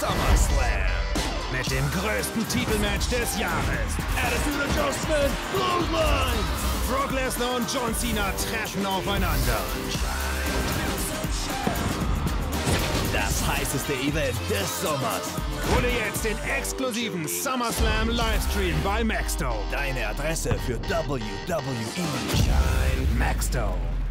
SummerSlam. Mit dem größten Titelmatch des Jahres. Attitude Adjustment, Bloodline. Brock Lesnar und John Cena treffen aufeinander. Das heißeste Event des Sommers. Hole jetzt den exklusiven SummerSlam Livestream bei Maxdome. Deine Adresse für WWE. Maxdome.